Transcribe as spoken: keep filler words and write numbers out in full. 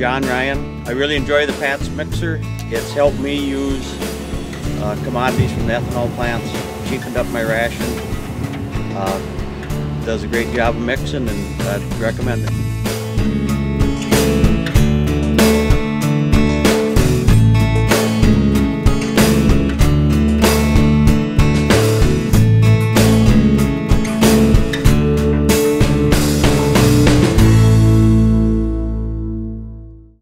John Ryan. I really enjoy the Patz Mixer. It's helped me use uh, commodities from the ethanol plants, cheapened up my ration. Uh, does a great job of mixing, and I'd recommend it.